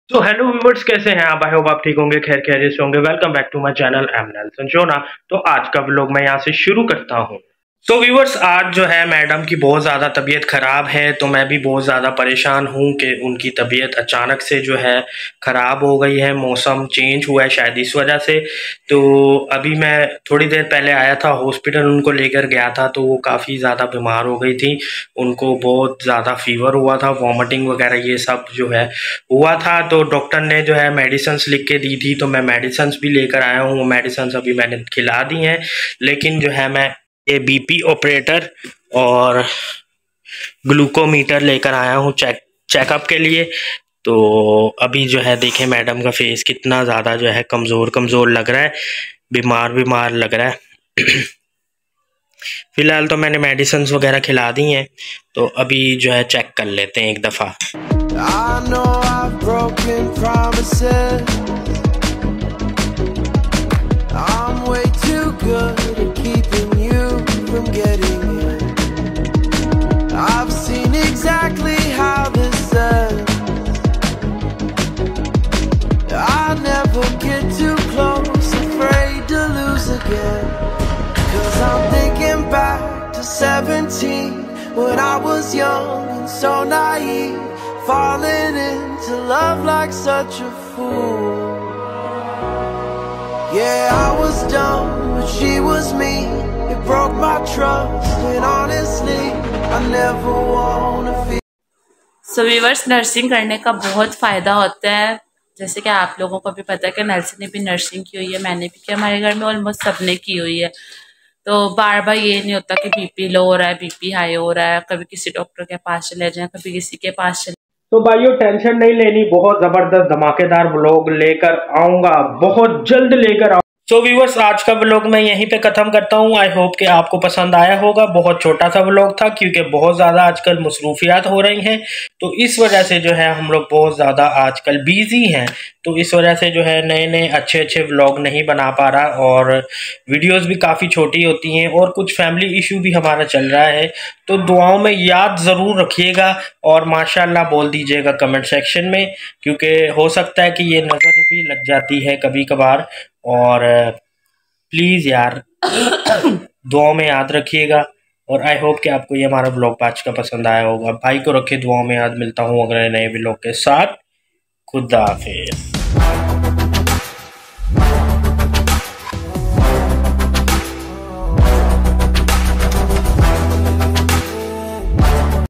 तो hello viewers, कैसे हैं आप? आई होप आप ठीक होंगे, खैर खैरियत से होंगे। Welcome back to my channel M Nelson Shona. तो आज का व्लॉग मैं यहाँ से शुरू करता हूँ। तो व्यूवर्स, आज जो है मैडम की बहुत ज़्यादा तबीयत ख़राब है, तो मैं भी बहुत ज़्यादा परेशान हूँ कि उनकी तबीयत अचानक से जो है ख़राब हो गई है। मौसम चेंज हुआ है शायद इस वजह से। तो अभी मैं थोड़ी देर पहले आया था हॉस्पिटल, उनको लेकर गया था, तो वो काफ़ी ज़्यादा बीमार हो गई थी। उनको बहुत ज़्यादा फीवर हुआ था, वॉमिटिंग वगैरह ये सब जो है हुआ था। तो डॉक्टर ने जो है मेडिसिन्स लिख के दी थी, तो मैं मेडिसिन्स भी लेकर आया हूँ। वो मेडिसिन्स अभी मैंने खिला दी हैं, लेकिन जो है मैं ये बीपी ऑपरेटर और ग्लूकोमीटर लेकर आया हूँ चेकअप के लिए। तो अभी जो है देखें मैडम का फेस कितना ज़्यादा जो है कमज़ोर कमज़ोर लग रहा है, बीमार बीमार लग रहा है। फिलहाल तो मैंने मेडिसिन्स वगैरह खिला दी हैं, तो अभी जो है चेक कर लेते हैं एक दफ़ा। I'm thinking back to 17 when I was young and so naive, falling into love like such a fool. Yeah, I was dumb, but she was me. It broke my trust, and honestly, I never wanna feel. So viewers, nursing करने का बहुत फ़ायदा होता है। जैसे कि आप लोगों को भी पता है कि नर्सिंग ने भी नर्सिंग की हुई है, मैंने भी किया, हमारे घर में ऑलमोस्ट सबने की हुई है। तो बार बार ये नहीं होता कि बीपी लो हो रहा है, बीपी हाई हो रहा है, कभी किसी डॉक्टर के पास चले जाएं, कभी किसी के पास चले। तो भाइयों, टेंशन नहीं लेनी, बहुत ज़बरदस्त धमाकेदार व्लॉग लेकर आऊँगा, बहुत जल्द लेकर आऊँगा। तो व्यूअर्स, आज का व्लॉग मैं यहीं पे ख़त्म करता हूँ। आई होप कि आपको पसंद आया होगा। बहुत छोटा सा व्लॉग था, क्योंकि बहुत ज़्यादा आजकल मसरूफियात हो रही हैं, तो इस वजह से जो है हम लोग बहुत ज़्यादा आजकल बिजी हैं। तो इस वजह से जो है नए नए अच्छे अच्छे व्लॉग नहीं बना पा रहा, और वीडियोस भी काफ़ी छोटी होती हैं, और कुछ फैमिली इशू भी हमारा चल रहा है। तो दुआओं में याद ज़रूर रखिएगा, और माशाल्लाह बोल दीजिएगा कमेंट सेक्शन में, क्योंकि हो सकता है कि ये नज़र भी लग जाती है कभी कभार। और प्लीज़ यार दुआओं में याद रखिएगा। और आई होप कि आपको ये हमारा व्लॉग आज का पसंद आया होगा। भाई को रखे दुआओं में याद। मिलता हूँ अगले नए व्लॉग के साथ। खुदा हाफिज़।